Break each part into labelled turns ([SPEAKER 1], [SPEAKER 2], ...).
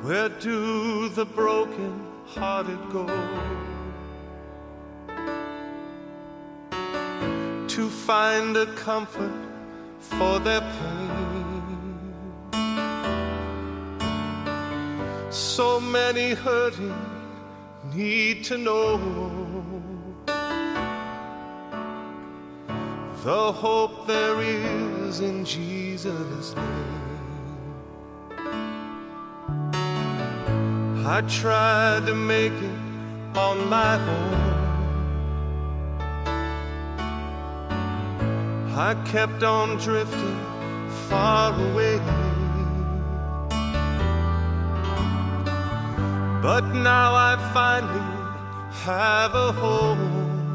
[SPEAKER 1] Where do the broken-hearted go to find a comfort for their pain? So many hurting need to know the hope there is in Jesus' name. I tried to make it on my own. I kept on drifting far away, but now I finally have a home.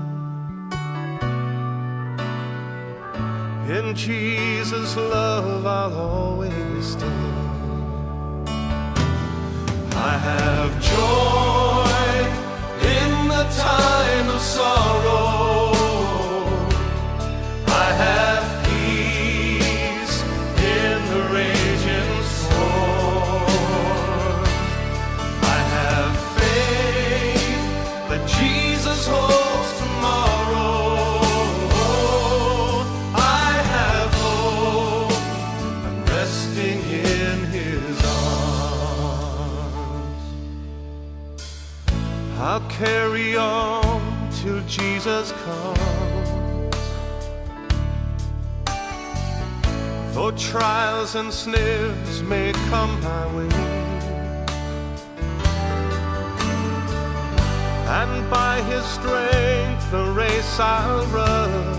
[SPEAKER 1] In Jesus' love I'll always stay. I have joy in the time of sorrow. I have peace in the raging storm. I have faith that Jesus holds tomorrow. I have hope, I'm resting in His arms. I'll carry on till Jesus comes. Though trials and snares may come my way, and by His strength the race I'll run,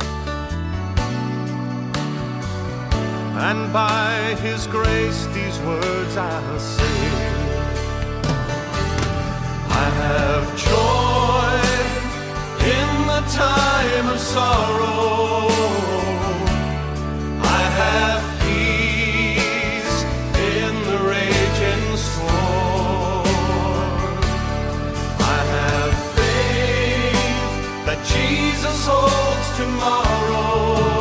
[SPEAKER 1] and by His grace these words I'll say. I have joy in the time of sorrow. I have peace in the raging storm. I have faith that Jesus holds tomorrow.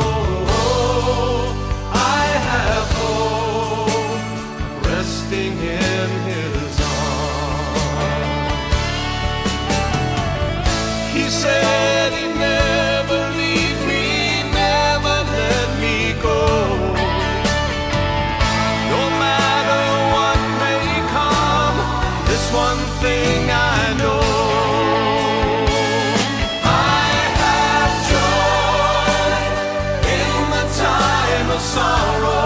[SPEAKER 1] I have hope, resting in His arms. He said He'd never leave me, never let me go. No matter what may come, this one thing I know. I have joy in the time of sorrow.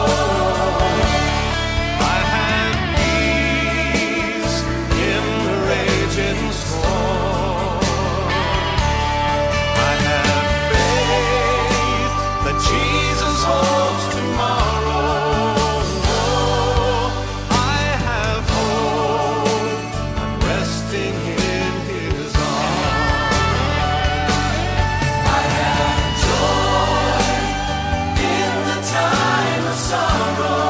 [SPEAKER 1] I have peace in the raging storm. I have faith that Jesus holds tomorrow. I have hope, I'm resting in His arms. I have joy in the time of sorrow.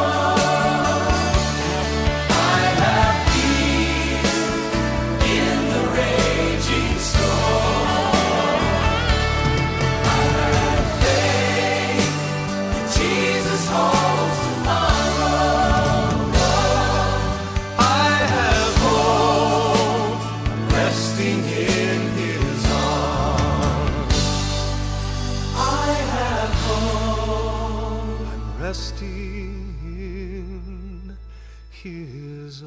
[SPEAKER 1] I have peace in the raging storm. I have faith that Jesus holds tomorrow. I have hope, I'm resting in His arms. I have hope, I'm resting in His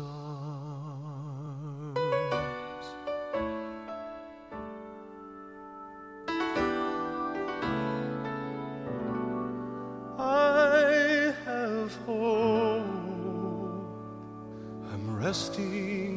[SPEAKER 1] arms. I have hope, I'm resting